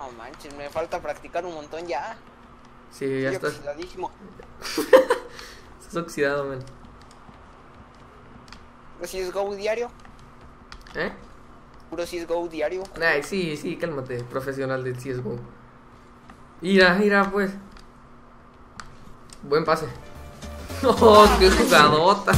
No manches, me falta practicar un montón ya. Sí, ya estás. Oxidadísimo. Estás oxidado, man. ¿Puro CSGO diario? ¿Eh? ¿Puro CSGO diario? Ay, sí, cálmate, profesional del CSGO. Mira, pues. Buen pase. ¡Oh, qué jugadota!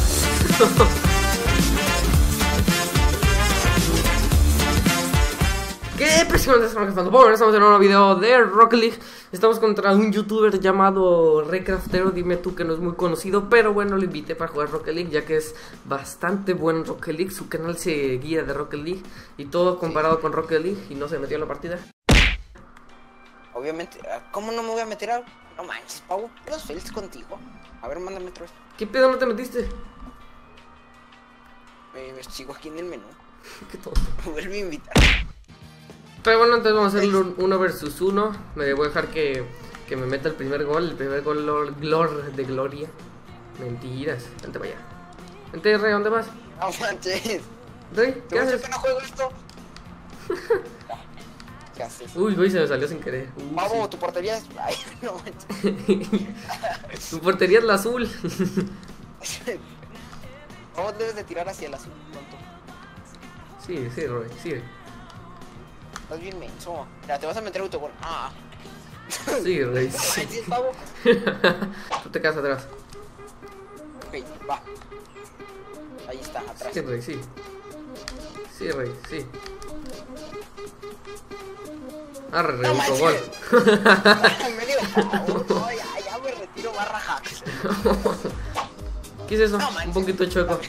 ¿Qué presión estamos gastando? Bueno, estamos en un nuevo video de Rocket League. Estamos contra un youtuber llamado Recraftero. Dime tú que no es muy conocido, pero bueno, lo invité para jugar Rocket League, ya que es bastante bueno en Rocket League. Su canal se guía de Rocket League y todo comparado con Rocket League, y no se metió en la partida. Obviamente, ¿cómo no me voy a meter a...? No manches, Pau, ¿eres feliz contigo? A ver, mándame otro. ¿Qué pedo, no te metiste? Sigo aquí en el menú. Qué tonto. Me vuelve a invitar. Pero bueno, entonces vamos a hacer un 1 versus 1. Me voy a dejar que me meta el primer gol. El primer gol de gloria. Mentiras. Vente para allá. Vente, Rey, ¿dónde vas? No manches. Rey, ¿qué haces? ¿Por qué no juego esto? ¿Qué haces? Uy, güey, se me salió sin querer. Pavo, Sí. tu portería es... Ay, no manches. Tu portería es la azul. Pavo, debes de tirar hacia el azul, tonto. Sí, Roy, sí. Estás bien menso. Mira, te vas a meter autogol. Ah. Sí, Rey. No Sí. manches, Pavo. Tú te quedas atrás. Ok, va. Ahí está, atrás. Sí, Rey, sí. Sí, Rey, sí. Arre, Rey, No autogol. Me dio Pavo. No, ya me retiro barra hacks. ¿Qué es eso? No Un manches. poquito chueco.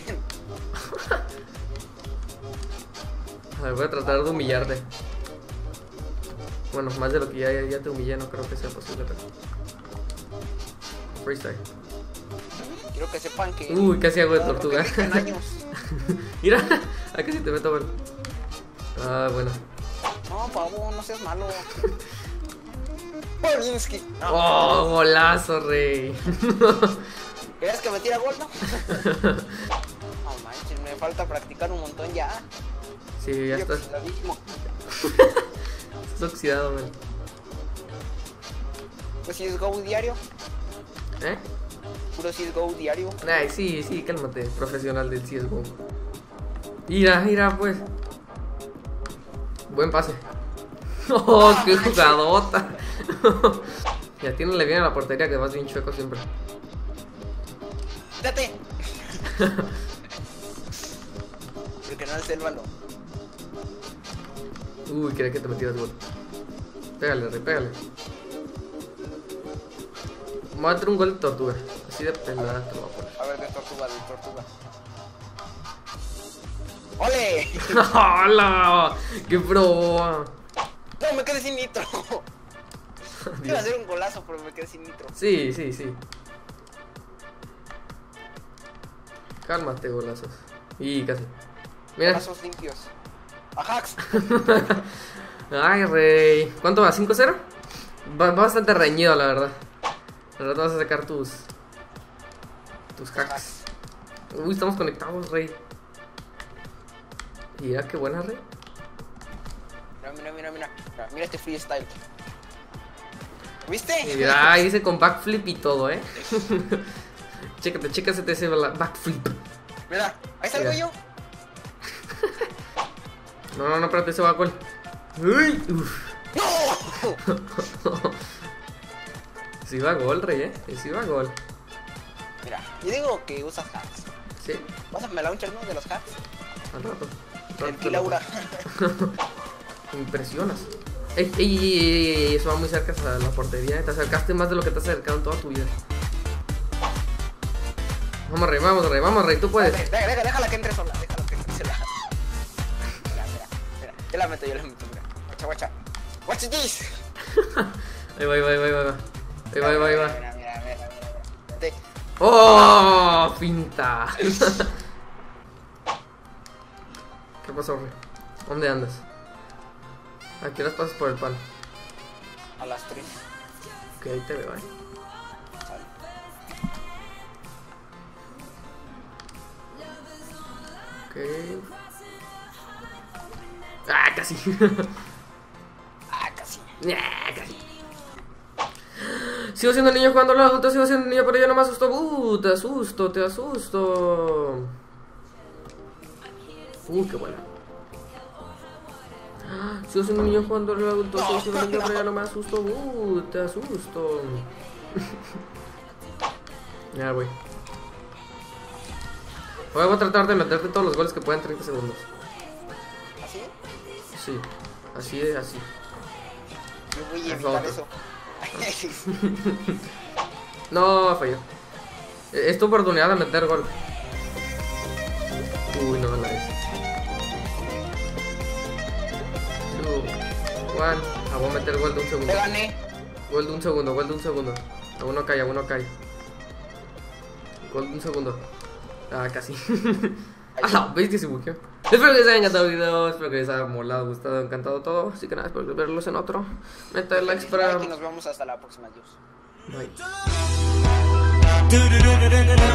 A ver, voy a tratar de humillarte. Bueno, más de lo que ya te humillé, no creo que sea posible, pero... Freestyle. Quiero que sepan que... Uy, casi hago de no, tortuga. porque me años. Mira, a que si te meto, bueno. Ah, bueno. No, Pavo, no seas malo. Polinski. No. Oh, golazo, Rey. ¿Querías que me tira gol, no? No manches, me falta practicar un montón ya. Sí, ya Estoy estás. oxidadísimo. Estás oxidado, man. ¿Puro CSGO diario? ¿Eh? ¿Puro CSGO diario? Ay, sí, cálmate, profesional del CSGO. Mira, pues. Buen pase. Oh, qué jugadota. Ya tiene bien a la portería, que vas bien chueco siempre. ¡Date! Porque no alcé el balón. Uy, quería que te metieras gol. Pégale, Rey, pégale. Voy a meter un gol de tortuga. Así de pelada te lo voy a poner. A ver, de tortuga. ¡Ole! ¡Hola! ¡Qué pro! No, me quedé sin nitro. Iba a hacer un golazo, pero me quedé sin nitro. Sí. Cálmate, golazos. Y casi. Mira. Golazos limpios. ¡Ajax! Ay, Rey. ¿Cuánto va? ¿5-0? Va bastante reñido, la verdad. La verdad vas a sacar tus hacks. Uy, estamos conectados, Rey. Mira, qué buena, Rey. Mira este freestyle. ¿Viste? Mira, ahí dice con backflip y todo, Chécate ese backflip. Mira, ahí salgo Mira. yo. No, espérate, ese va a gol. Uy, uf. ¡No! Sí va gol, Rey, Sí va gol. Mira, yo digo que usas hacks. Sí, Pásame la launcher, ¿no? De los hacks. al rato. El Kilaura. Me impresionas. Ey, eso va muy cerca a la portería. Te acercaste más de lo que te has acercado en toda tu vida. Vamos, Rey, tú puedes. Déjala que entre sola. Mira. Yo la meto, mira. Guacha. Watch this. Ahí va. Mira. Vete. ¡Oh! Pinta. ¿Qué pasó, Rey? ¿Dónde andas? ¿A qué horas pasas por el pan? A las 3. Ok, ahí te veo, Sale. Ok. ¡Ah, casi! Ah, casi. Casi. Sigo siendo niño jugando al adulto, sigo siendo niño, pero yo no me asusto. Te asusto, te asusto. Qué bueno. Sigo siendo niño jugando al adulto, sigo siendo niño, pero ya no me asusto. Te asusto. Ya, güey. Voy a tratar de meterte todos los goles que pueda en 30 segundos. ¿Así? Sí, así es, así. Yo voy a evitar eso. No, falló. Es tu oportunidad de meter gol. Uy, no, la hice. 2, 1. Voy a meter gol de un segundo. Te gané. Gol de un segundo, gol de un segundo. Aún no cae, aún no cae. Gol de un segundo. Casi. ¿Veis que se buqueó? Espero que les haya encantado el video, espero que les haya molado, gustado, encantado todo. Así que nada, espero verlos en otro. Meter likes para... Y nos vemos hasta la próxima, adiós. Bye.